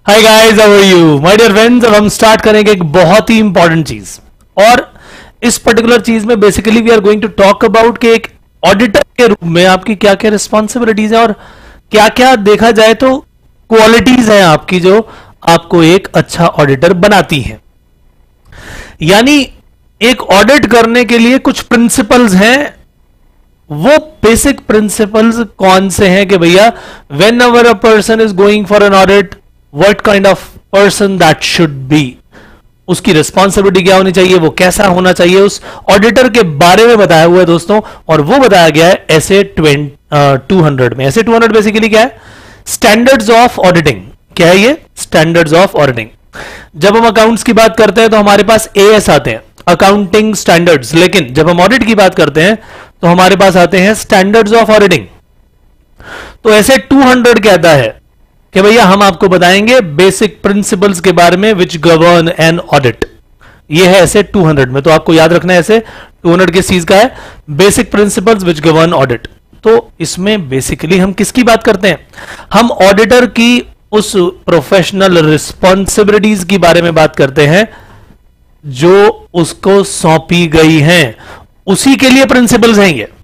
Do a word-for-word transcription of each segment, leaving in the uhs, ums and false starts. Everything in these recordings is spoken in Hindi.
Hi guys, how are you my dear friends. अब हम स्टार्ट करेंगे एक बहुत ही इंपॉर्टेंट चीज, और इस पर्टिकुलर चीज में basically we are going to talk about कि एक ऑडिटर के रूप में आपकी क्या क्या रिस्पॉन्सिबिलिटीज है और क्या क्या देखा जाए तो क्वालिटीज हैं आपकी जो आपको एक अच्छा ऑडिटर बनाती हैं। यानी एक ऑडिट करने के लिए कुछ प्रिंसिपल्स हैं। वो बेसिक प्रिंसिपल्स कौन से हैं कि भैया whenever a person is going for an audit, what kind of person that should be, उसकी रिस्पॉन्सिबिलिटी क्या होनी चाहिए, वो कैसा होना चाहिए, उस ऑडिटर के बारे में बताया हुआ है दोस्तों। और वो बताया गया है एसे टू हंड्रेड में। एसे टू हंड्रेड बेसिकली क्या है? Standards of auditing. क्या है ये? Standards of auditing. जब हम अकाउंट्स की बात करते हैं तो हमारे पास ए एस आते हैं, अकाउंटिंग स्टैंडर्ड्स, लेकिन जब हम ऑडिट की बात करते हैं तो हमारे पास आते हैं स्टैंडर्ड्स ऑफ ऑडिटिंग। तो ऐसे टू हंड्रेड कहता है कि भैया हम आपको बताएंगे बेसिक प्रिंसिपल्स के बारे में विच गवर्न एन ऑडिट। ये है ऐसे टू हंड्रेड में। तो आपको याद रखना है ऐसे टू हंड्रेड किस चीज का है? Basic principles which govern audit. तो इसमें बेसिकली हम किसकी बात करते हैं? हम ऑडिटर की उस प्रोफेशनल रिस्पॉन्सिबिलिटीज की बारे में बात करते हैं जो उसको सौंपी गई हैं, उसी के लिए प्रिंसिपल्स हैं ये।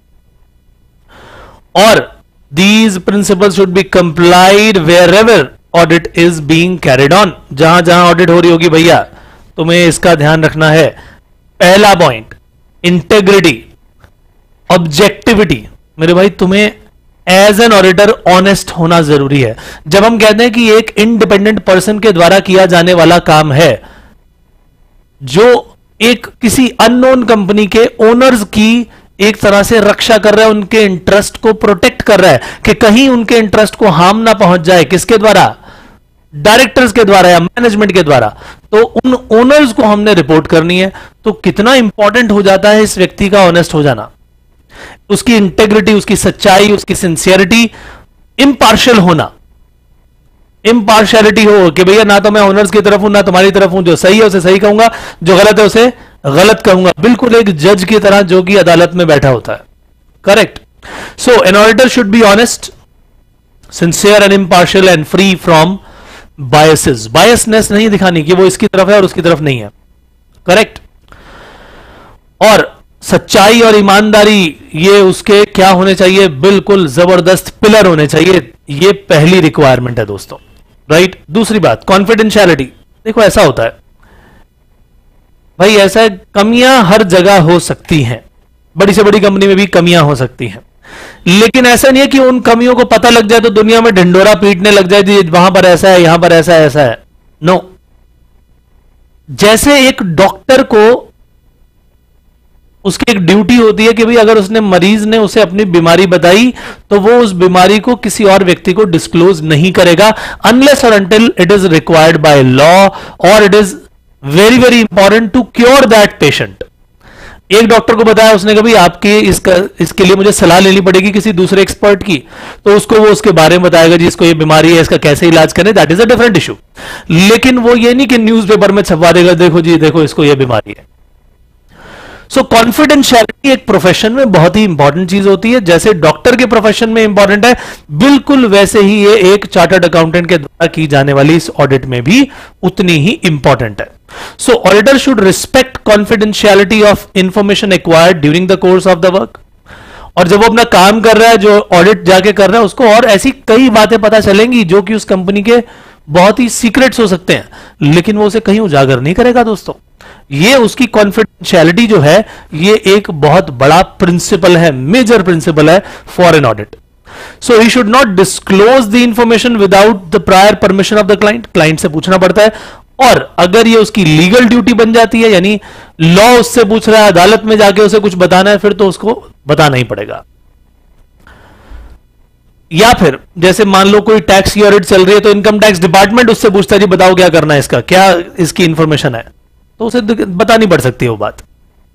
और these principles should be complied wherever audit is being carried on। जहां जहां ऑडिट हो रही होगी भैया तुम्हें इसका ध्यान रखना है। पहला पॉइंट, इंटेग्रिटी, ऑब्जेक्टिविटी। मेरे भाई तुम्हें एज एन ऑडिटर ऑनेस्ट होना जरूरी है। जब हम कहते हैं कि एक इंडिपेंडेंट पर्सन के द्वारा किया जाने वाला काम है जो एक किसी अननोन कंपनी के ओनर्स की एक तरह से रक्षा कर रहा है, उनके इंटरेस्ट को प्रोटेक्ट कर रहा है कि कहीं उनके इंटरेस्ट को हार्म ना पहुंच जाए, किसके द्वारा? डायरेक्टर्स के द्वारा या मैनेजमेंट के द्वारा। तो उन ओनर्स को हमने रिपोर्ट करनी है। तो कितना इंपॉर्टेंट हो जाता है इस व्यक्ति का ऑनेस्ट हो जाना, उसकी इंटेग्रिटी, उसकी सच्चाई, उसकी सिंसियरिटी, इम्पार्शियल होना। इम्पार्शियलिटी हो कि भैया ना तो मैं ओनर्स की तरफ हूं ना तुम्हारी तरफ हूं, जो सही है उसे सही कहूंगा, जो गलत है उसे गलत कहूंगा। बिल्कुल एक जज की तरह जो कि अदालत में बैठा होता है। Correct. So an auditor should be honest, sincere and impartial and free from biases. Biasness नहीं दिखानी कि वो इसकी तरफ है और उसकी तरफ नहीं है। करेक्ट। और सच्चाई और ईमानदारी ये उसके क्या होने चाहिए? बिल्कुल जबरदस्त पिलर होने चाहिए। ये पहली रिक्वायरमेंट है दोस्तों। राइट। दूसरी बात, कॉन्फिडेंशियलिटी। देखो ऐसा होता है भाई, ऐसा कमियां हर जगह हो सकती हैं, बड़ी से बड़ी कंपनी में भी कमियां हो सकती हैं, लेकिन ऐसा नहीं है कि उन कमियों को पता लग जाए तो दुनिया में ढिंडोरा पीटने लग जाए, वहां पर ऐसा है, यहां पर ऐसा है, ऐसा है। नो। जैसे एक डॉक्टर को उसकी एक ड्यूटी होती है कि भाई अगर उसने मरीज ने उसे अपनी बीमारी बताई तो वो उस बीमारी को किसी और व्यक्ति को डिस्क्लोज नहीं करेगा अनलेस और until it is required by law और it is very very important to cure that patient. एक डॉक्टर को बताया, उसने कहा भाई आपके इसका इसके लिए मुझे सलाह लेनी पड़ेगी किसी दूसरे एक्सपर्ट की, तो उसको वो उसके बारे में बताएगा जी इसको ये बीमारी है, इसका कैसे इलाज करें, that is a different issue. लेकिन वो ये नहीं कि न्यूज़पेपर में छपवा देगा देखो जी देखो इसको ये बीमारी है। सो कॉन्फिडेंशियलिटी एक प्रोफेशन में बहुत ही इंपॉर्टेंट चीज होती है। जैसे डॉक्टर के प्रोफेशन में इंपॉर्टेंट है, बिल्कुल वैसे ही ये एक चार्टर्ड अकाउंटेंट के द्वारा की जाने वाली इस ऑडिट में भी उतनी ही इंपॉर्टेंट है। So auditor should respect confidentiality of information acquired during the course of the work. और जब वो अपना काम कर रहा है, जो ऑडिट जाके कर रहा है, उसको और ऐसी कई बातें पता चलेंगी जो कि उस कंपनी के बहुत ही सीक्रेट्स हो सकते हैं, लेकिन वो उसे कहीं उजागर नहीं करेगा दोस्तों। ये उसकी कॉन्फिडेंशियलिटी जो है ये एक बहुत बड़ा प्रिंसिपल है, मेजर प्रिंसिपल है for an audit. So he should not disclose the information without the prior permission of the client. Client से पूछना पड़ता है, और अगर ये उसकी लीगल ड्यूटी बन जाती है, यानी लॉ उससे पूछ रहा है, अदालत में जाके उसे कुछ बताना है, फिर तो उसको बताना ही पड़ेगा। या फिर जैसे मान लो कोई टैक्स की ऑडिट चल रही है तो इनकम टैक्स डिपार्टमेंट उससे पूछता है जी बताओ क्या करना है, इसका क्या इसकी इंफॉर्मेशन है, तो उसे बतानी पड़ सकती है वो बात।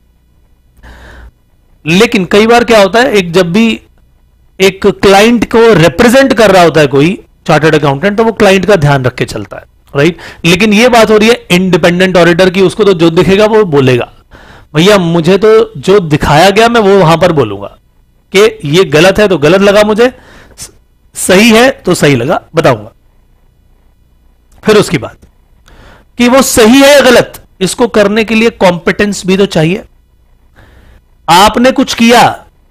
लेकिन कई बार क्या होता है, एक जब भी एक क्लाइंट को रिप्रेजेंट कर रहा होता है कोई चार्टर्ड अकाउंटेंट, तो वो क्लाइंट का ध्यान रख के चलता है। राइट। लेकिन ये बात हो रही है इंडिपेंडेंट ऑडिटर की, उसको तो जो दिखेगा वो बोलेगा। भैया मुझे तो जो दिखाया गया मैं वो वहां पर बोलूंगा कि ये गलत है तो गलत लगा, मुझे सही है तो सही लगा, बताऊंगा। फिर उसकी बात कि वो सही है या गलत, इसको करने के लिए कॉम्पिटेंस भी तो चाहिए। आपने कुछ किया,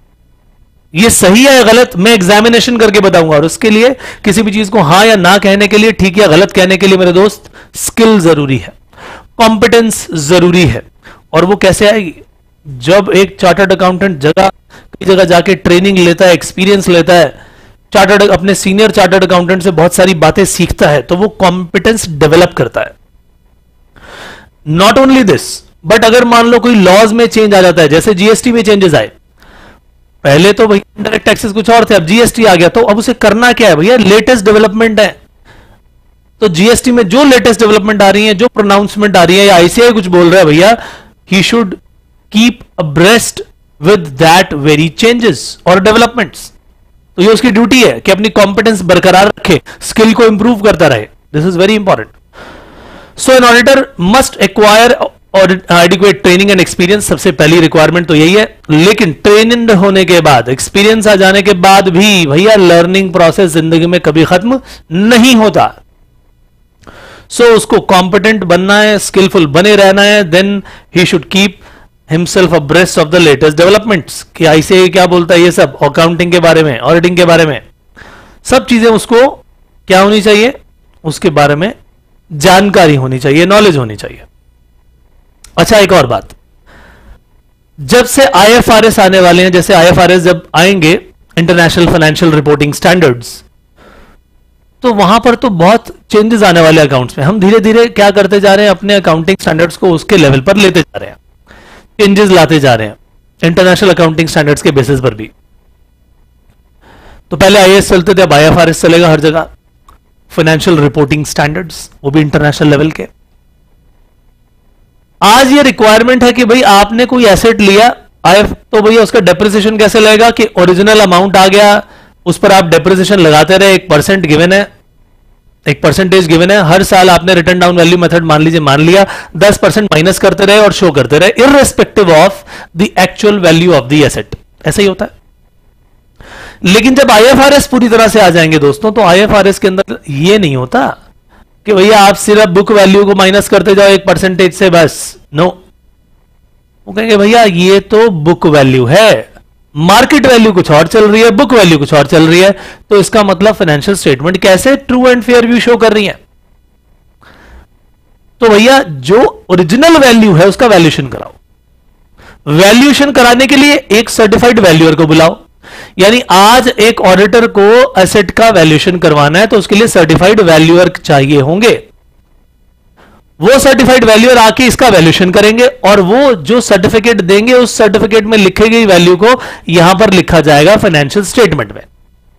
ये सही है या गलत, मैं एग्जामिनेशन करके बताऊंगा, और उसके लिए किसी भी चीज को हां या ना कहने के लिए, ठीक या गलत कहने के लिए मेरे दोस्त स्किल जरूरी है, कॉम्पिटेंस जरूरी है। और वो कैसे आएगी? जब एक चार्टर्ड अकाउंटेंट जगह कई जगह जाके ट्रेनिंग लेता है, एक्सपीरियंस लेता है, चार्टर्ड अपने सीनियर चार्टर्ड अकाउंटेंट से बहुत सारी बातें सीखता है, तो वो कॉम्पिटेंस डेवलप करता है। नॉट ओनली दिस, बट अगर मान लो कोई लॉज में चेंज आ जाता है, जैसे जीएसटी में चेंजेस आए, पहले तो भैया इंडायरेक्ट टैक्सेस कुछ और थे, अब जीएसटी आ गया, तो अब उसे करना क्या है भैया? लेटेस्ट डेवलपमेंट है, तो जीएसटी में जो लेटेस्ट डेवलपमेंट आ रही है, जो प्रोनाउंसमेंट आ रही है, या आईसीआई कुछ बोल रहा है भैया, he should keep abreast with that very changes और डेवलपमेंट्स। तो ये उसकी ड्यूटी है कि अपनी कॉम्पिटेंस बरकरार रखे, स्किल को इंप्रूव करता रहे। This is very important. So an auditor must acquire adequate training and experience, सबसे पहली रिक्वायरमेंट तो यही है। लेकिन ट्रेनिंग होने के बाद, एक्सपीरियंस आ जाने के बाद भी भैया लर्निंग प्रोसेस जिंदगी में कभी खत्म नहीं होता। सो so, उसको कॉम्पिटेंट बनना है, स्किलफुल बने रहना है, then he should keep himself abreast of the latest developments, कि आईसीआई क्या बोलता है, ये सब अकाउंटिंग के बारे में, ऑडिटिंग के बारे में, सब चीजें उसको क्या होनी चाहिए, उसके बारे में जानकारी होनी चाहिए, नॉलेज होनी चाहिए। अच्छा, एक और बात, जब से आईएफआरएस आने वाले हैं, जैसे आईएफआरएस जब आएंगे, इंटरनेशनल फाइनेंशियल रिपोर्टिंग स्टैंडर्ड्स, तो वहां पर तो बहुत चेंजेस आने वाले अकाउंट्स में। हम धीरे धीरे क्या करते जा रहे हैं, अपने अकाउंटिंग स्टैंडर्ड्स को उसके लेवल पर लेते जा रहे हैं, चेंजेस लाते जा रहे हैं इंटरनेशनल अकाउंटिंग स्टैंडर्ड्स के बेसिस पर भी। तो पहले आईएएस चलते थे, अब आईएफआरएस चलेगा हर जगह, फाइनेंशियल रिपोर्टिंग स्टैंडर्ड्स, वो भी इंटरनेशनल लेवल के। आज ये रिक्वायरमेंट है कि भाई आपने कोई एसेट लिया, आईएफ तो भैया उसका डेप्रिसिएशन कैसे लगेगा, कि ओरिजिनल अमाउंट आ गया, उस पर आप डेप्रिसिएशन लगाते रहे, एक परसेंट गिवन है, एक परसेंटेज गिवन है, हर साल आपने रिटर्न डाउन वैल्यू मेथड मान लीजिए मान लिया, दस परसेंट माइनस करते रहे और शो करते रहे, irrespective of the actual value of the asset. ऐसा ही होता है। लेकिन जब आईएफआरएस पूरी तरह से आ जाएंगे दोस्तों, तो आईएफआरएस के अंदर ये नहीं होता कि भैया आप सिर्फ बुक वैल्यू को माइनस करते जाओ एक परसेंटेज से बस। नो, वो कहेंगे भैया ये तो बुक वैल्यू है, मार्केट वैल्यू कुछ और चल रही है, बुक वैल्यू कुछ और चल रही है, तो इसका मतलब फाइनेंशियल स्टेटमेंट कैसे true and fair view show कर रही है। तो भैया जो ओरिजिनल वैल्यू है उसका वैल्यूएशन कराओ। वैल्यूएशन कराने के लिए एक सर्टिफाइड वैल्यूअर को बुलाओ, यानी आज एक ऑडिटर को एसेट का वैल्यूएशन करवाना है, तो उसके लिए सर्टिफाइड वैल्यूअर चाहिए होंगे। वो सर्टिफाइड वैल्यूअर आके इसका वैल्यूएशन करेंगे, और वो जो सर्टिफिकेट देंगे उस सर्टिफिकेट में लिखी गई वैल्यू को यहां पर लिखा जाएगा फाइनेंशियल स्टेटमेंट में।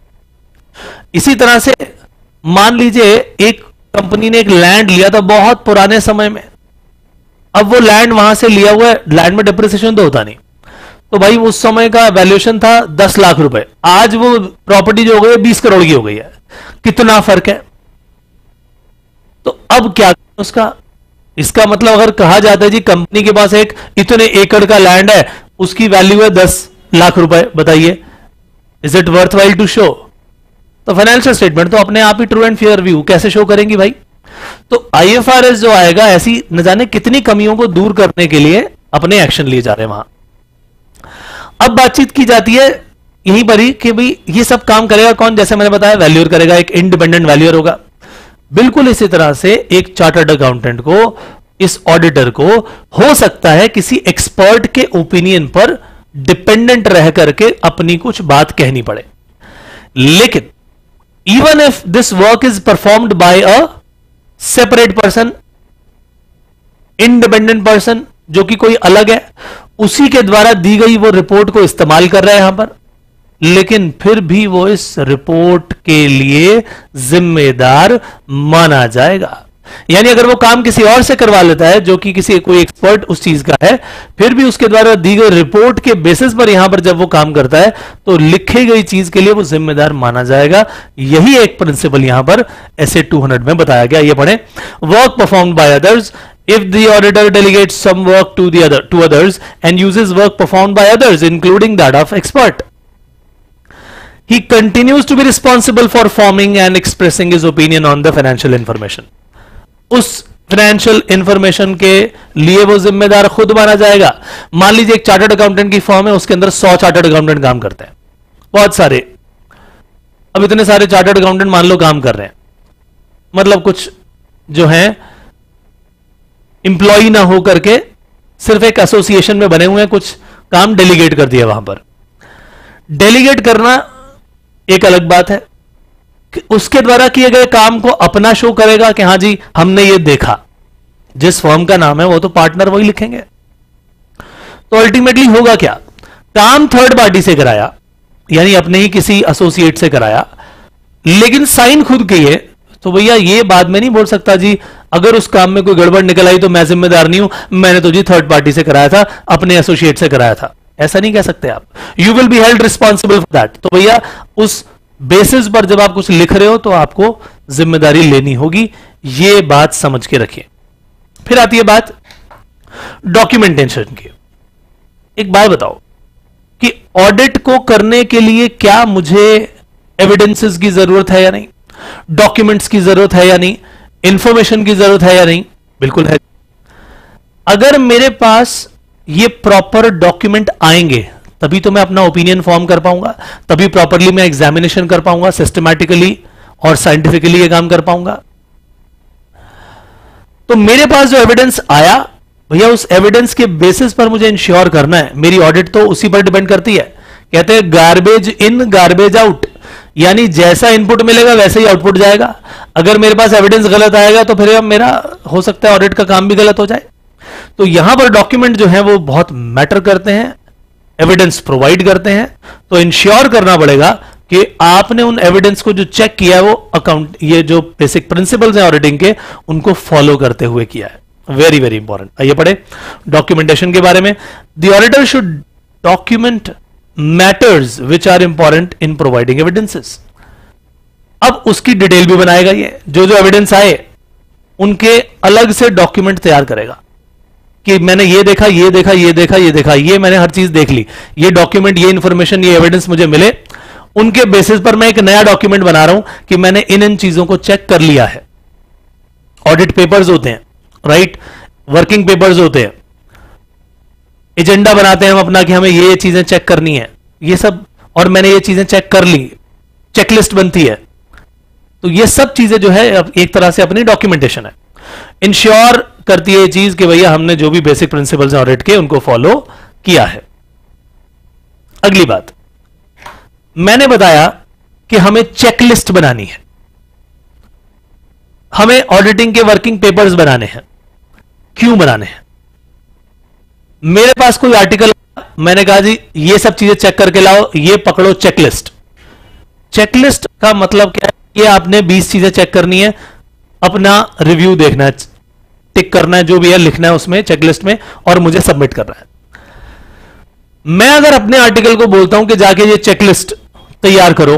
इसी तरह से मान लीजिए एक कंपनी ने एक लैंड लिया था बहुत पुराने समय में, अब वो लैंड वहां से लिया हुआ है, लैंड में डिप्रिसिएशन तो होता नहीं, तो भाई उस समय का वैल्यूएशन था दस लाख रुपए, आज वो प्रॉपर्टी जो हो गई है बीस करोड़ की हो गई है, कितना फर्क है। तो अब क्या उसका, इसका मतलब अगर कहा जाता है जी कंपनी के पास एक इतने एकड़ का लैंड है, उसकी वैल्यू है दस लाख रुपए, बताइए is it worth while to show? तो फाइनेंशियल स्टेटमेंट तो अपने आप ही ट्रू एंड फेयर व्यू कैसे शो करेंगी भाई। तो आईएफआरएस जो आएगा, ऐसी न जाने कितनी कमियों को दूर करने के लिए अपने एक्शन लिए जा रहे हैं वहां। अब बातचीत की जाती है यहीं पर ही कि भाई ये सब काम करेगा कौन, जैसे मैंने बताया वैल्यूअर करेगा, एक इंडिपेंडेंट वैल्यूअर होगा। बिल्कुल इसी तरह से एक चार्टर्ड अकाउंटेंट को, इस ऑडिटर को हो सकता है किसी एक्सपर्ट के ओपिनियन पर डिपेंडेंट रह करके अपनी कुछ बात कहनी पड़े, लेकिन even if this work is performed by a separate person, independent person जो कि कोई अलग है, उसी के द्वारा दी गई वो रिपोर्ट को इस्तेमाल कर रहा है यहां पर, लेकिन फिर भी वो इस रिपोर्ट के लिए जिम्मेदार माना जाएगा। यानी अगर वो काम किसी और से करवा लेता है जो कि किसी कोई एक्सपर्ट उस चीज का है, फिर भी उसके द्वारा दी गई रिपोर्ट के बेसिस पर यहां पर जब वो काम करता है तो लिखी गई चीज के लिए वो जिम्मेदार माना जाएगा। यही एक प्रिंसिपल यहां पर एसए टू हंड्रेड में बताया गया। ये पढ़े, work performed by others if the auditor delegates some work to the other to others and uses work performed by others including that of expert, he continues to be responsible for forming and expressing his opinion on the financial information. उस फाइनेंशियल इंफॉर्मेशन के लिए वो जिम्मेदार खुद माना जाएगा। मान लीजिए एक चार्टर्ड अकाउंटेंट की फर्म है, उसके अंदर सौ चार्टर्ड अकाउंटेंट काम करते हैं, बहुत सारे। अब इतने सारे चार्टर्ड अकाउंटेंट मान लो काम कर रहे हैं, मतलब कुछ जो है इंप्लॉई ना हो करके सिर्फ एक एसोसिएशन में बने हुए हैं, कुछ काम डेलीगेट कर दिया। वहां पर डेलीगेट करना एक अलग बात है कि उसके द्वारा किए गए काम को अपना शो करेगा कि हां जी हमने ये देखा, जिस फर्म का नाम है वो तो पार्टनर वही लिखेंगे। तो अल्टीमेटली होगा क्या, काम थर्ड पार्टी से कराया, यानी अपने ही किसी एसोसिएट से कराया, लेकिन साइन खुद किए, तो भैया ये बाद में नहीं बोल सकता जी अगर उस काम में कोई गड़बड़ निकल आई तो मैं जिम्मेदार नहीं हूं, मैंने तो जी थर्ड पार्टी से कराया था, अपने एसोसिएट से कराया था। ऐसा नहीं कह सकते आप। You will be held responsible for that. तो भैया उस बेसिस पर जब आप कुछ लिख रहे हो तो आपको जिम्मेदारी लेनी होगी, ये बात समझ के रखिए। फिर आती है बात डॉक्यूमेंटेशन की। एक बात बताओ कि ऑडिट को करने के लिए क्या मुझे एविडेंसेस की जरूरत है या नहीं, डॉक्यूमेंट्स की जरूरत है या नहीं, इंफॉर्मेशन की जरूरत है या नहीं? बिल्कुल है। अगर मेरे पास ये प्रॉपर डॉक्यूमेंट आएंगे तभी तो मैं अपना ओपिनियन फॉर्म कर पाऊंगा, तभी प्रॉपरली मैं एग्जामिनेशन कर पाऊंगा, सिस्टमैटिकली और साइंटिफिकली ये काम कर पाऊंगा। तो मेरे पास जो एविडेंस आया भैया, उस एविडेंस के बेसिस पर मुझे इंश्योर करना है, मेरी ऑडिट तो उसी पर डिपेंड करती है। कहते हैं गार्बेज इन गार्बेज आउट, यानी जैसा इनपुट मिलेगा वैसे ही आउटपुट जाएगा। अगर मेरे पास एविडेंस गलत आएगा तो फिर मेरा हो सकता है ऑडिट का काम भी गलत हो जाए। तो यहां पर डॉक्यूमेंट जो है वो बहुत मैटर करते हैं, एविडेंस प्रोवाइड करते हैं। तो इंश्योर करना पड़ेगा कि आपने उन एविडेंस को जो चेक किया है वो अकाउंट, ये जो बेसिक प्रिंसिपल्स हैं ऑडिटिंग के, उनको फॉलो करते हुए किया है। Very very important. आइए पढ़े डॉक्यूमेंटेशन के बारे में। The auditor should document matters which are important in providing evidences. अब उसकी डिटेल भी बनाएगा, ये जो जो एविडेंस आए उनके अलग से डॉक्यूमेंट तैयार करेगा कि मैंने ये देखा, ये देखा, ये देखा, ये देखा, ये मैंने हर चीज देख ली, ये डॉक्यूमेंट, ये इंफॉर्मेशन, ये एविडेंस मुझे मिले, उनके बेसिस पर मैं एक नया डॉक्यूमेंट बना रहा हूं कि मैंने इन इन चीजों को चेक कर लिया है। ऑडिट पेपर्स होते हैं, राइट, वर्किंग पेपर्स होते हैं, एजेंडा बनाते हैं हम अपना कि हमें ये चीजें चेक करनी है, ये सब, और मैंने ये चीजें चेक कर ली, चेकलिस्ट बनती है। तो ये सब चीजें जो है एक तरह से अपनी डॉक्यूमेंटेशन है। इंश्योर करती है ये चीज कि भैया हमने जो भी बेसिक प्रिंसिपल्स हैं ऑडिट के उनको फॉलो किया है। अगली बात, मैंने बताया कि हमें चेकलिस्ट बनानी है, हमें ऑडिटिंग के वर्किंग पेपर्स बनाने हैं। क्यों बनाने हैं? मेरे पास कोई आर्टिकल, मैंने कहा जी ये सब चीजें चेक करके लाओ, ये पकड़ो चेकलिस्ट। चेकलिस्ट का मतलब क्या है? ये आपने बीस चीजें चेक करनी है, अपना रिव्यू देखना है, टिक करना है, जो भी है लिखना है उसमें चेकलिस्ट में, और मुझे सबमिट करना है। मैं अगर अपने आर्टिकल को बोलता हूं कि जाके ये चेकलिस्ट तैयार करो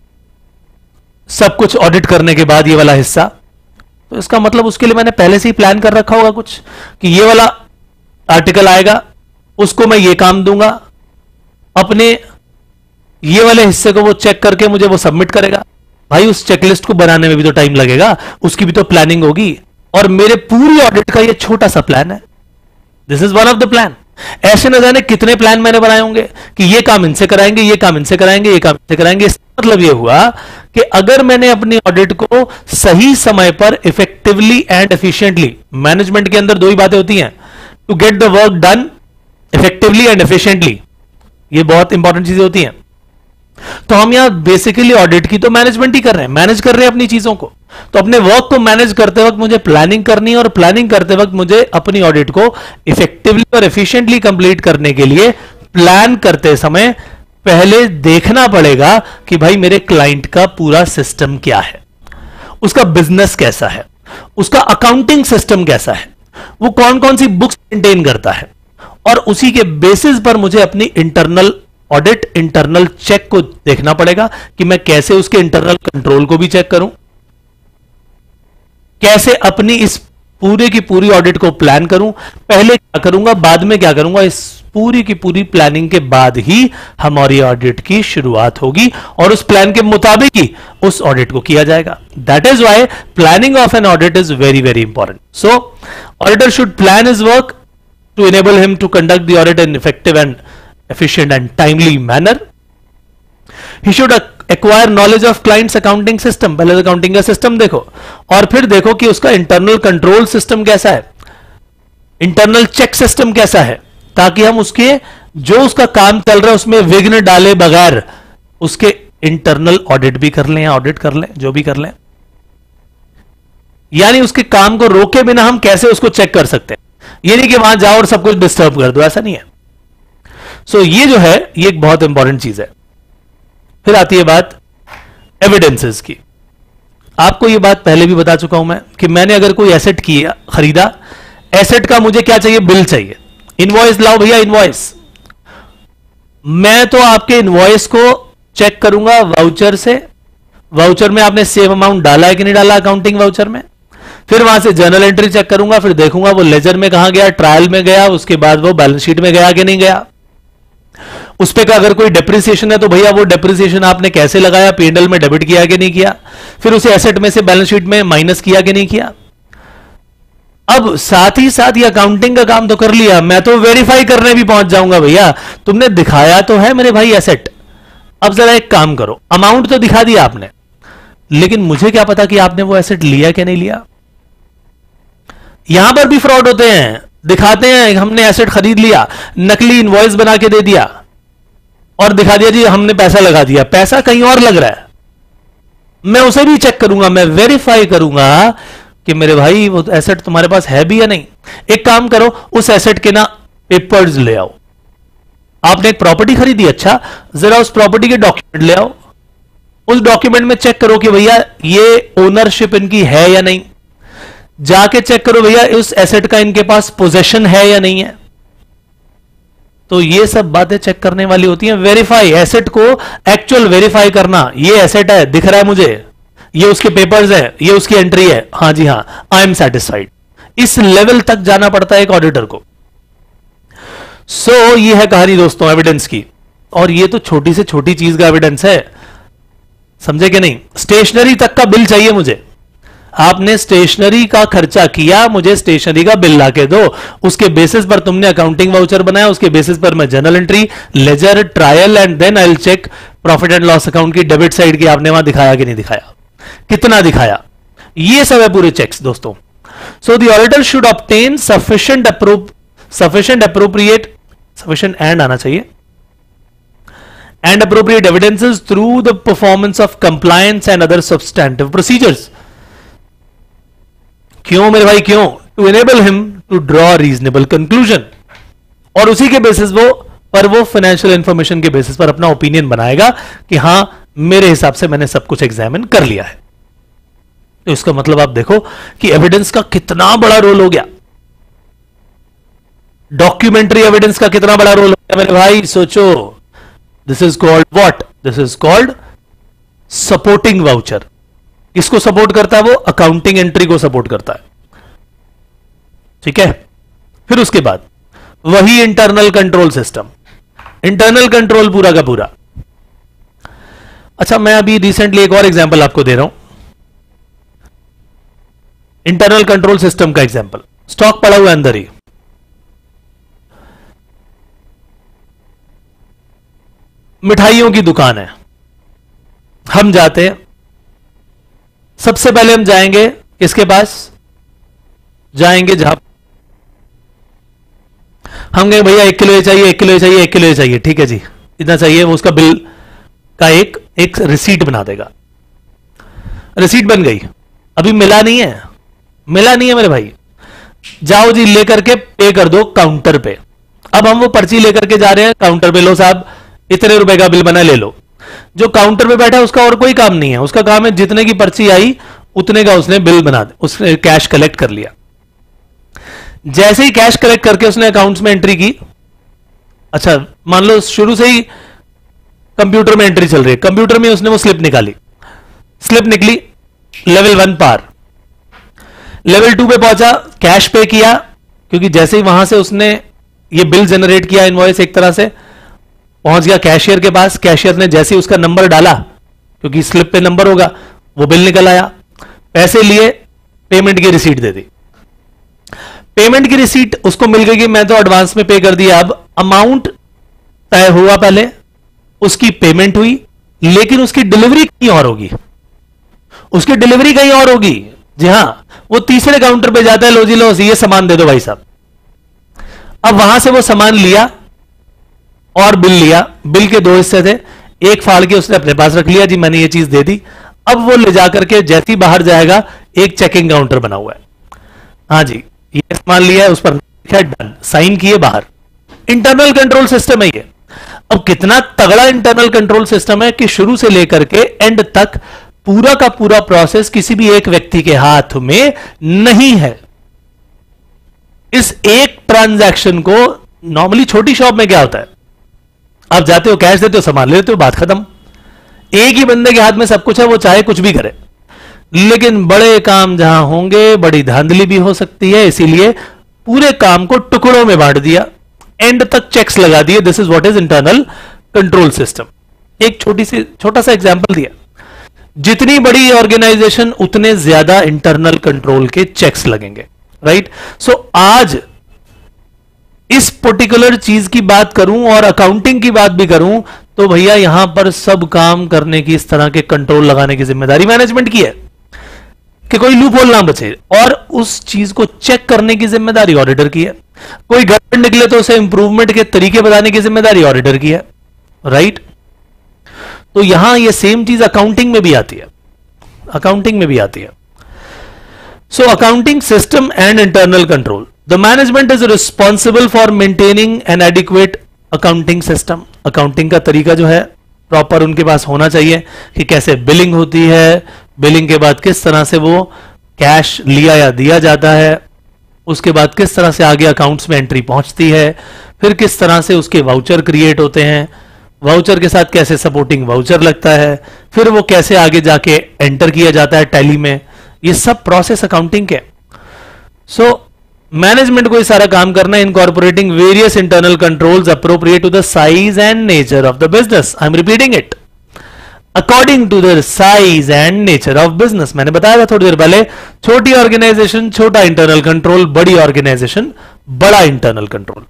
सब कुछ ऑडिट करने के बाद, ये वाला हिस्सा, तो इसका मतलब उसके लिए मैंने पहले से ही प्लान कर रखा होगा कुछ, कि ये वाला आर्टिकल आएगा, उसको मैं ये काम दूंगा, अपने ये वाले हिस्से को वो चेक करके मुझे वो सबमिट करेगा। भाई उस चेकलिस्ट को बनाने में भी तो टाइम लगेगा, उसकी भी तो प्लानिंग होगी, और मेरे पूरी ऑडिट का ये छोटा सा प्लान है। This is one of the plan. ऐसे न जाने कितने प्लान मैंने बनाए होंगे कि ये काम इनसे कराएंगे, ये काम इनसे कराएंगे, ये काम इनसे कराएंगे। इसका मतलब ये हुआ कि अगर मैंने अपनी ऑडिट को सही समय पर इफेक्टिवली एंड एफिशिएंटली, मैनेजमेंट के अंदर दो ही बातें होती हैं, to get the work done effectively and efficiently, ये बहुत इंपॉर्टेंट चीजें होती हैं। तो हम यहां बेसिकली ऑडिट की तो मैनेजमेंट ही कर रहे हैं, मैनेज कर रहे हैं अपनी चीजों को। तो अपने वर्क को मैनेज करते वक्त मुझे प्लानिंग करनी है, और प्लानिंग करते वक्त मुझे अपनी ऑडिट को इफेक्टिवली और एफिशिएंटली कंप्लीट करने के लिए प्लान करते समय पहले देखना पड़ेगा कि भाई मेरे क्लाइंट का पूरा सिस्टम क्या है, उसका बिजनेस कैसा है, उसका अकाउंटिंग सिस्टम कैसा है, वो कौन कौन सी बुक्स मेंटेन करता है, और उसी के बेसिस पर मुझे अपनी इंटरनल ऑडिट, इंटरनल चेक को देखना पड़ेगा कि मैं कैसे उसके इंटरनल कंट्रोल को भी चेक करूं, कैसे अपनी इस पूरे की पूरी ऑडिट को प्लान करूं, पहले क्या करूंगा बाद में क्या करूंगा, इस पूरी की पूरी प्लानिंग के बाद ही हमारी ऑडिट की शुरुआत होगी और उस प्लान के मुताबिक ही उस ऑडिट को किया जाएगा. That is why planning of an audit is very very important. So auditor should plan his work to enable him to conduct the audit in effective and efficient and timely manner. He should acquire knowledge of client's accounting system. पहले अकाउंटिंग का सिस्टम देखो और फिर देखो कि उसका इंटरनल कंट्रोल सिस्टम कैसा है, इंटरनल चेक सिस्टम कैसा है, ताकि हम उसके जो उसका काम चल रहा है उसमें विघ्न डाले बगैर उसके इंटरनल ऑडिट भी कर लें या ऑडिट कर लें, जो भी कर लें. यानी उसके काम को रोके बिना हम कैसे उसको चेक कर सकते हैं. ये नहीं कि वहां जाओ और सब कुछ डिस्टर्ब कर दो, ऐसा नहीं है. सो so, ये जो है ये एक बहुत इंपॉर्टेंट चीज है. फिर आती है बात एविडेंसेस की. आपको ये बात पहले भी बता चुका हूं मैं कि मैंने अगर कोई एसेट किया खरीदा, एसेट का मुझे क्या चाहिए, बिल चाहिए. इनवॉइस लाओ भैया, इनवॉइस. मैं तो आपके इनवॉइस को चेक करूंगा वाउचर से. वाउचर में आपने सेव अमाउंट डाला है कि नहीं डाला अकाउंटिंग वाउचर में. फिर वहां से जर्नल एंट्री चेक करूंगा, फिर देखूंगा वो लेजर में कहां गया, ट्रायल में गया, उसके बाद वो बैलेंस शीट में गया कि नहीं गया. उस पे का अगर कोई डेप्रिसिएशन है तो भैया वो डेप्रिसिएशन आपने कैसे लगाया, पीएनएल में डेबिट किया कि नहीं किया, फिर उसे एसेट में से बैलेंस शीट में माइनस किया कि नहीं किया. अब साथ ही साथ ये अकाउंटिंग का काम तो कर लिया, मैं तो वेरीफाई करने भी पहुंच जाऊंगा. भैया तुमने दिखाया तो है मेरे भाई एसेट, अब जरा एक काम करो, अमाउंट तो दिखा दिया आपने, लेकिन मुझे क्या पता कि आपने वो एसेट लिया कि नहीं लिया. यहां पर भी फ्रॉड होते हैं, दिखाते हैं हमने एसेट खरीद लिया, नकली इनवॉइस बना के दे दिया और दिखा दिया जी हमने पैसा लगा दिया, पैसा कहीं और लग रहा है. मैं उसे भी चेक करूंगा, मैं वेरीफाई करूंगा कि मेरे भाई वो एसेट तुम्हारे पास है भी या नहीं. एक काम करो, उस एसेट के ना पेपर्स ले आओ. आपने एक प्रॉपर्टी खरीदी, अच्छा जरा उस प्रॉपर्टी के डॉक्यूमेंट ले आओ. उस डॉक्यूमेंट में चेक करो कि भैया ये ओनरशिप इनकी है या नहीं. जाके चेक करो भैया उस एसेट का इनके पास पोजेशन है या नहीं है. तो ये सब बातें चेक करने वाली होती हैं. वेरीफाई, एसेट को एक्चुअल वेरीफाई करना. ये एसेट है, दिख रहा है मुझे, ये उसके पेपर्स है, ये उसकी एंट्री है, हां जी हां, आई एम सेटिस्फाइड. इस लेवल तक जाना पड़ता है एक ऑडिटर को. सो so, ये है कहानी दोस्तों एविडेंस की. और ये तो छोटी से छोटी चीज का एविडेंस है, समझे कि नहीं. स्टेशनरी तक का बिल चाहिए मुझे. आपने स्टेशनरी का खर्चा किया, मुझे स्टेशनरी का बिल लाके दो. उसके बेसिस पर तुमने अकाउंटिंग वाउचर बनाया, उसके बेसिस पर मैं journal entry, ledger, trial and then I will check profit and loss account की डेबिट साइड की आपने वहां दिखाया कि नहीं दिखाया, कितना दिखाया. ये सब है पूरे चेक्स दोस्तों. So the auditor should obtain sufficient approve sufficient appropriate sufficient and आना चाहिए and appropriate evidences through the performance of compliance and other substantive procedures. क्यों मेरे भाई, क्यों? To enable him to draw reasonable conclusion. और उसी के बेसिस वो पर वो फाइनेंशियल इंफॉर्मेशन के बेसिस पर अपना ओपिनियन बनाएगा कि हां मेरे हिसाब से मैंने सब कुछ एग्जामिन कर लिया है. तो इसका मतलब आप देखो कि एविडेंस का कितना बड़ा रोल हो गया. डॉक्यूमेंट्री एविडेंस का कितना बड़ा रोल हो गया मेरे भाई. सोचो, this is called what, this is called supporting voucher. किसको सपोर्ट करता है वो? अकाउंटिंग एंट्री को सपोर्ट करता है. ठीक है. फिर उसके बाद वही internal control system, internal control पूरा का पूरा. अच्छा, मैं अभी रिसेंटली एक और एग्जांपल आपको दे रहा हूं, इंटरनल कंट्रोल सिस्टम का एग्जांपल. स्टॉक पड़ा हुआ है अंदर ही, मिठाइयों की दुकान है. हम जाते हैं, सबसे पहले हम जाएंगे किसके पास? जाएंगे जहां हम गए, भैया एक किलो ये चाहिए, एक किलो ये चाहिए, एक किलो ये चाहिए. ठीक है जी, इतना चाहिए. वो उसका बिल का एक एक रिसीट बना देगा. रिसीट बन गई, अभी मिला नहीं है, मिला नहीं है मेरे भाई. जाओ जी लेकर के पे कर दो काउंटर पे. अब हम वो पर्ची लेकर के जा रहे हैं काउंटर पे, लो साहब इतने रुपए का बिल बना, ले लो. जो काउंटर पे बैठा है उसका और कोई काम नहीं है, उसका काम है जितने की पर्ची आई उतने का उसने बिल बना दे, उसने कैश कलेक्ट कर लिया. जैसे ही कैश कलेक्ट करके उसने अकाउंट्स में एंट्री की, अच्छा मान लो शुरू से ही कंप्यूटर में एंट्री चल रही है, कंप्यूटर में उसने वो स्लिप निकाली, स्लिप निकली, लेवल वन पार. लेवल टू पे पहुंचा, कैश पे किया, क्योंकि जैसे ही वहां से उसने ये बिल जनरेट किया, इनवॉइस एक तरह से पहुंच गया कैशियर के पास, कैशियर ने जैसे ही उसका नंबर डाला, क्योंकि स्लिप पे नंबर होगा, वो बिल निकल आया, पैसे लिए, पेमेंट की रिसीट दे दी। पेमेंट की रिसीट उसको मिल गई कि मैं तो एडवांस में पे कर दिया। अब अमाउंट तय हुआ, पहले उसकी पेमेंट हुई, लेकिन उसकी डिलीवरी कहीं और होगी, उसकी डिलीवरी कहीं और होगी। जी हां, वो तीसरे काउंटर पे जाता है, लो जी लो ये सामान दे दो भाई साहब। अब वहां से वो सामान लिया और बिल लिया, बिल के दो हिस्से थे, एक फाड़ के उसने अपने पास रख लिया, जी मैंने ये चीज दे दी। अब वो ले जाकर के जैसे ही बाहर जाएगा, एक चेकिंग काउंटर बना हुआ है, हाँ जी ये सामान लिया है, उस पर डन, साइन किए, बाहर। इंटरनल कंट्रोल सिस्टम है ये। अब कितना तगड़ा इंटरनल कंट्रोल सिस्टम है कि शुरू से लेकर के एंड तक पूरा का पूरा प्रोसेस किसी भी एक व्यक्ति के हाथ में नहीं है। इस एक ट्रांजैक्शन को, नॉर्मली छोटी शॉप में क्या होता है, आप जाते हो, कैश देते हो, सामान ले लेते हो, बात खत्म। एक ही बंदे के हाथ में सब कुछ है, वो चाहे कुछ भी करे। लेकिन बड़े काम जहां होंगे, बड़ी धांधली भी हो सकती है, इसीलिए पूरे काम को टुकड़ों में बांट दिया, एंड तक चेक्स लगा दिए। This is what is internal control system. एक छोटी सी छोटा सा एग्जांपल दिया, जितनी बड़ी ऑर्गेनाइजेशन उतने ज्यादा इंटरनल कंट्रोल के चेक्स लगेंगे, राइट। सो आज इस पर्टिकुलर चीज की बात करूं और अकाउंटिंग की बात भी करूं, तो भैया यहां पर सब काम करने की, इस तरह के कंट्रोल लगाने की जिम्मेदारी मैनेजमेंट की है कि कोई लूप होल ना बचे, और उस चीज को चेक करने की जिम्मेदारी ऑडिटर की है। कोई गड़बड़ निकले तो उसे इंप्रूवमेंट के तरीके बताने की जिम्मेदारी ऑडिटर की है, राइट। तो यहां ये सेम चीज अकाउंटिंग में भी आती है, अकाउंटिंग में भी आती है। So accounting system and internal control, the management is responsible for maintaining an adequate accounting system. Accounting का तरीका जो है प्रॉपर उनके पास होना चाहिए कि कैसे बिलिंग होती है, बिलिंग के बाद किस तरह से वो कैश लिया या दिया जाता है, उसके बाद किस तरह से आगे अकाउंट्स में एंट्री पहुंचती है, फिर किस तरह से उसके वाउचर क्रिएट होते हैं, वाउचर के साथ कैसे सपोर्टिंग वाउचर लगता है, फिर वो कैसे आगे जाके एंटर किया जाता है टैली में। ये सब प्रोसेस अकाउंटिंग के। सो मैनेजमेंट को ये सारा काम करना है, incorporating various internal controls appropriate to the size and nature of the business. I am repeating it, according to the size and nature of business. मैंने बताया था थोड़ी देर पहले, छोटी ऑर्गेनाइजेशन छोटा इंटरनल कंट्रोल, बड़ी ऑर्गेनाइजेशन बड़ा internal control.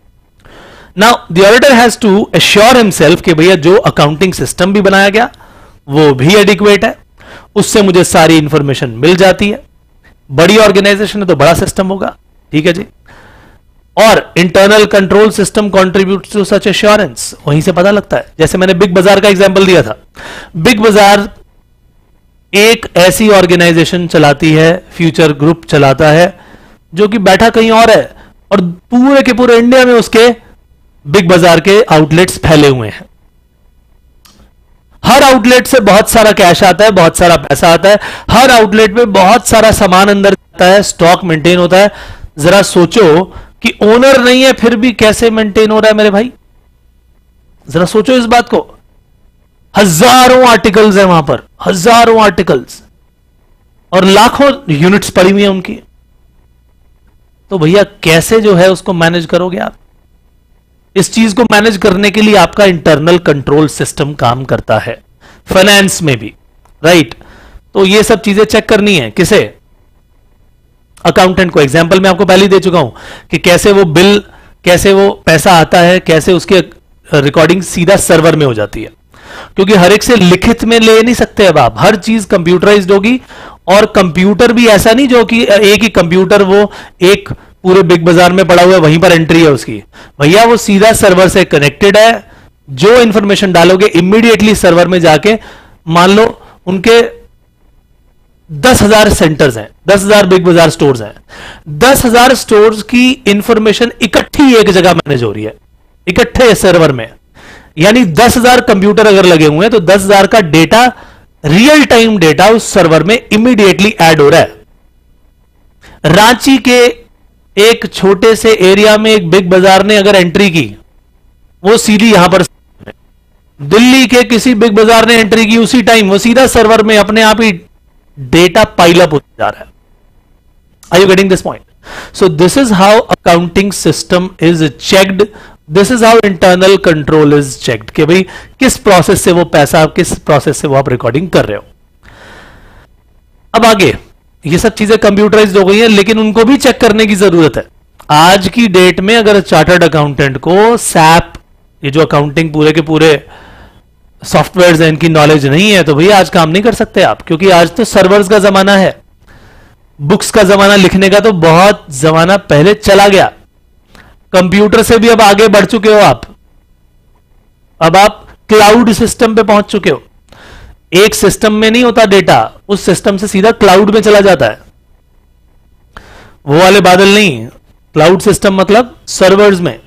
Now the auditor has to assure himself कि भैया जो अकाउंटिंग सिस्टम भी बनाया गया वो भी एडिक्वेट है, उससे मुझे सारी इंफॉर्मेशन मिल जाती है। बड़ी ऑर्गेनाइजेशन है तो बड़ा सिस्टम होगा, ठीक है जी। और internal control system contributes to such assurance, वहीं से पता लगता है। जैसे मैंने बिग बाजार का एग्जांपल दिया था, बिग बाजार एक ऐसी ऑर्गेनाइजेशन चलाती है, फ्यूचर ग्रुप चलाता है, जो कि बैठा कहीं और है, और पूरे के पूरे इंडिया में उसके बिग बाजार के आउटलेट्स फैले हुए हैं। हर आउटलेट से बहुत सारा कैश आता है, बहुत सारा पैसा आता है, हर आउटलेट में बहुत सारा सामान अंदर जाता है, स्टॉक मेंटेन होता है। जरा सोचो कि ओनर नहीं है फिर भी कैसे मेंटेन हो रहा है मेरे भाई, जरा सोचो इस बात को। हजारों आर्टिकल्स हैं वहां पर, हजारों आर्टिकल्स, और लाखों यूनिट्स पड़ी हुई है उनकी। तो भैया कैसे जो है उसको मैनेज करोगे आप? इस चीज को मैनेज करने के लिए आपका इंटरनल कंट्रोल सिस्टम काम करता है, फाइनेंस में भी, राइट। तो ये सब चीजें चेक करनी है किसे? अकाउंटेंट को। एग्जांपल मैं आपको पहले ही दे चुका हूं कि कैसे वो बिल, कैसे वो पैसा आता है, कैसे उसकी रिकॉर्डिंग सीधा सर्वर में हो जाती है, क्योंकि हर एक से लिखित में ले नहीं सकते अब आप, हर चीज कंप्यूटराइज्ड होगी। और कंप्यूटर भी ऐसा नहीं जो कि एक ही कंप्यूटर वो एक पूरे बिग बाजार में पड़ा हुआ है, वहीं पर एंट्री है उसकी। भैया वो सीधा सर्वर से कनेक्टेड है, जो इंफॉर्मेशन डालोगे इमीडिएटली सर्वर में जाके, मान लो उनके दस हजार सेंटर्स हैं, दस हजार बिग बाजार स्टोर्स हैं, दस हजार स्टोर्स की इंफॉर्मेशन इकट्ठी एक जगह मैनेज हो रही है, इकट्ठे सर्वर में। यानी दस हजार कंप्यूटर अगर लगे हुए हैं तो दस हजार का डेटा, रियल टाइम डेटा उस सर्वर में इमीडिएटली ऐड हो रहा है। रांची के एक छोटे से एरिया में एक बिग बाजार ने अगर एंट्री की, वो सीधी यहां पर, दिल्ली के किसी बिग बाजार ने एंट्री की उसी टाइम, वो सीधा सर्वर में अपने आप ही डेटा पाइल अप हो जा रहा है। Are you getting this point? So this is how accounting system is checked, this is how internal control is checked कि भाई किस प्रोसेस से वो पैसा, किस प्रोसेस से वो आप रिकॉर्डिंग कर रहे हो। अब आगे ये सब चीजें कंप्यूटराइज्ड हो गई हैं, लेकिन उनको भी चेक करने की जरूरत है। आज की डेट में अगर चार्टर्ड अकाउंटेंट को सैप, ये जो अकाउंटिंग पूरे के पूरे सॉफ्टवेयर है, इनकी नॉलेज नहीं है, तो भैया आज काम नहीं कर सकते आप, क्योंकि आज तो सर्वर्स का जमाना है, बुक्स का जमाना, लिखने का तो बहुत जमाना पहले चला गया। कंप्यूटर से भी अब आगे बढ़ चुके हो आप, अब आप क्लाउड सिस्टम पे पहुंच चुके हो। एक सिस्टम में नहीं होता डेटा, उस सिस्टम से सीधा क्लाउड में चला जाता है, वो वाले बादल नहीं, क्लाउड सिस्टम मतलब सर्वर्स में।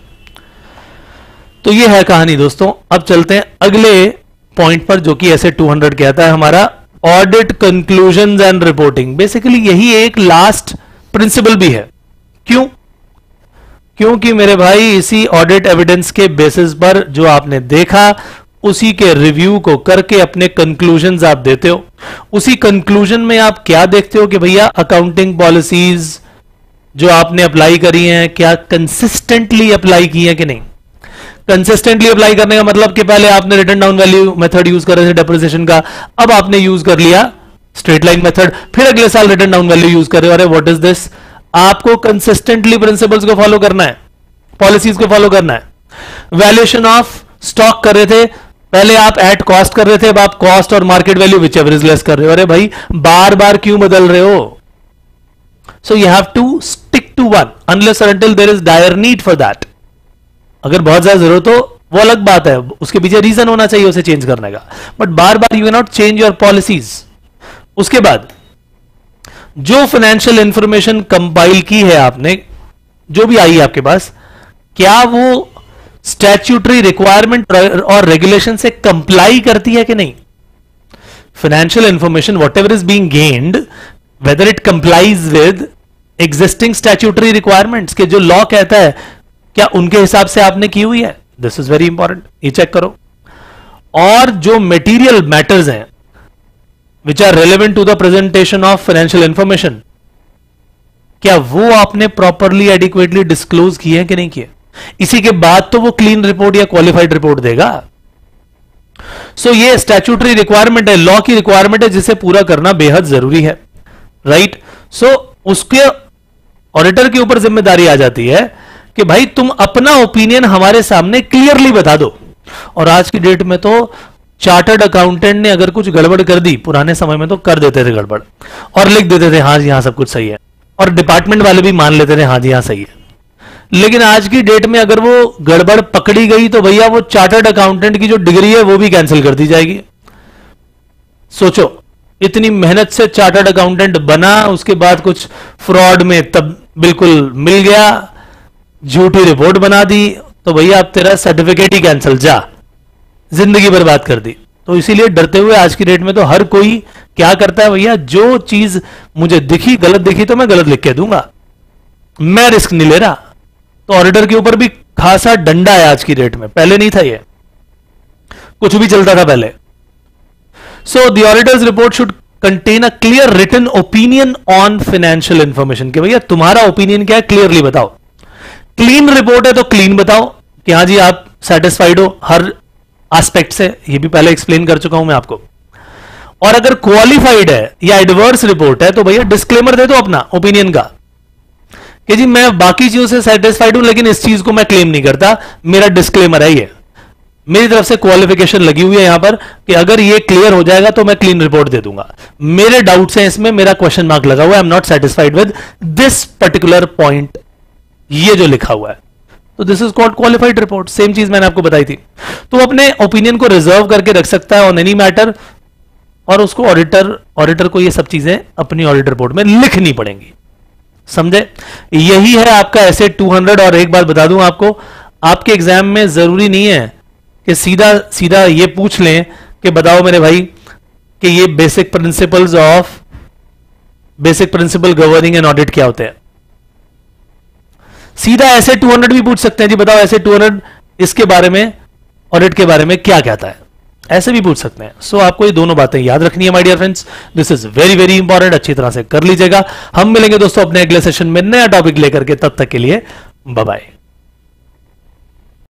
तो ये है कहानी दोस्तों। अब चलते हैं अगले पॉइंट पर, जो कि ऐसे टू हंड्रेड कहता है हमारा audit conclusions and reporting. Basically यही एक लास्ट प्रिंसिपल भी है। क्यों? क्योंकि मेरे भाई इसी ऑडिट एविडेंस के बेसिस पर जो आपने देखा, उसी के रिव्यू को करके अपने कंक्लूजन्स आप देते हो। उसी कंक्लूजन में आप क्या देखते हो कि भैया अकाउंटिंग पॉलिसीज जो आपने अप्लाई करी हैं, क्या कंसिस्टेंटली अप्लाई की है कि नहीं। कंसिस्टेंटली अप्लाई करने का मतलब कि पहले आपने written down value method use कर रहे थे डेप्रिसिएशन का, अब आपने यूज कर लिया स्ट्रेट लाइन मेथड, फिर अगले साल रिटर्न डाउन वैल्यू यूज कर रहे हो। अरे व्हाट इज दिस? आपको कंसिस्टेंटली प्रिंसिपल्स को फॉलो करना है, पॉलिसीज को फॉलो करना है। वैल्यूएशन ऑफ स्टॉक कर रहे थे, पहले आप एट कॉस्ट कर रहे थे, अब आप कॉस्ट और market value whichever is less कर रहे हो। अरे भाई बार बार क्यों बदल रहे हो? So you have to stick to one unless और until there is dire need for that. अगर बहुत ज्यादा जरूरत हो वो अलग बात है, उसके पीछे रीजन होना चाहिए उसे चेंज करने का, बट बार बार you can not change your policies. उसके बाद जो फाइनेंशियल इंफॉर्मेशन कंपाइल की है आपने, जो भी आई है आपके पास, क्या वो स्टैट्यूटरी रिक्वायरमेंट और रेगुलेशन से कंप्लाई करती है कि नहीं। Financial information whatever is being gained, whether it complies with existing statutory requirements के जो लॉ कहता है, क्या उनके हिसाब से आपने की हुई है। दिस इज वेरी इंपॉर्टेंट, ये चेक करो। और जो मटेरियल मैटर्स हैं which are relevant to the presentation of financial information, क्या वो आपने प्रॉपरली एडिक्वेटली डिस्क्लोज किए हैं कि नहीं किए। इसी के बाद तो वो क्लीन रिपोर्ट या क्वालिफाइड रिपोर्ट देगा। सो so, ये स्टैट्यूटरी रिक्वायरमेंट है, लॉ की रिक्वायरमेंट है, जिसे पूरा करना बेहद जरूरी है, राइट right? सो so, उसके ऑडिटर के ऊपर जिम्मेदारी आ जाती है कि भाई तुम अपना ओपिनियन हमारे सामने क्लियरली बता दो। और आज की डेट में तो चार्टर्ड अकाउंटेंट ने अगर कुछ गड़बड़ कर दी, पुराने समय में तो कर देते थे गड़बड़ और लिख देते थे हाँ जी हाँ सब कुछ सही है, और डिपार्टमेंट वाले भी मान लेते थे हाँ जी हाँ सही है। लेकिन आज की डेट में अगर वो गड़बड़ पकड़ी गई तो भैया वो चार्टर्ड अकाउंटेंट की जो डिग्री है वो भी कैंसिल कर दी जाएगी। सोचो, इतनी मेहनत से चार्टर्ड अकाउंटेंट बना, उसके बाद कुछ फ्रॉड में तब बिल्कुल मिल गया, झूठी रिपोर्ट बना दी, तो भैया अब तेरा सर्टिफिकेट ही कैंसिल, जा, जिंदगी बर्बाद कर दी। तो इसीलिए डरते हुए आज की डेट में तो हर कोई क्या करता है, भैया जो चीज मुझे दिखी गलत दिखी तो मैं गलत लिख के दूंगा, मैं रिस्क नहीं ले रहा। तो ऑडिटर के ऊपर भी खासा डंडा है आज की डेट में, पहले नहीं था, ये कुछ भी चलता था पहले। So the auditor's report should contain a clear written opinion on financial information, कि भैया तुम्हारा ओपिनियन क्या है, क्लियरली बताओ। क्लीन रिपोर्ट है तो क्लीन बताओ कि हाँ जी आप सेटिस्फाइड हो हर एस्पेक्ट से, ये भी पहले एक्सप्लेन कर चुका हूं मैं आपको। और अगर क्वालिफाइड है या एडवर्स रिपोर्ट है तो भैया डिस्क्लेमर दे दो अपना ओपिनियन का कि जी मैं बाकी चीजों से सेटिस्फाइड हूं लेकिन इस चीज को मैं क्लेम नहीं करता, मेरा डिस्क्लेमर है, ये मेरी तरफ से क्वालिफिकेशन लगी हुई है यहां पर कि अगर ये क्लियर हो जाएगा तो मैं क्लीन रिपोर्ट दे दूंगा। मेरे डाउट्स हैं इसमें, मेरा क्वेश्चन मार्क लगा हुआ है, I am not satisfied with this particular point, ये जो लिखा हुआ है, तो this is called qualified report. Same चीज मैंने आपको बताई थी। तो अपने ओपिनियन को रिजर्व करके रख सकता है ऑन एनी मैटर, और उसको ऑडिटर ऑडिटर को ये सब चीजें अपनी ऑडिट रिपोर्ट में लिखनी पड़ेंगी, समझे। यही है आपका ऐसे टू हंड्रेड। और एक बात बता दूं आपको, आपके एग्जाम में जरूरी नहीं है कि सीधा सीधा ये पूछ लें कि बताओ मेरे भाई कि ये basic principles of basic principle governing and audit क्या होते हैं। सीधा ऐसे टू हंड्रेड भी पूछ सकते हैं, जी बताओ ऐसे टू हंड्रेड इसके बारे में, ऑडिट के बारे में क्या कहता है। ऐसे भी पूछ सकते हैं। सो so, आपको ये दोनों बातें याद रखनी है my dear friends, this is very very important, अच्छी तरह से कर लीजिएगा। हम मिलेंगे दोस्तों अपने अगले सेशन में नया टॉपिक लेकर के, तब तक के लिए बाय बाय।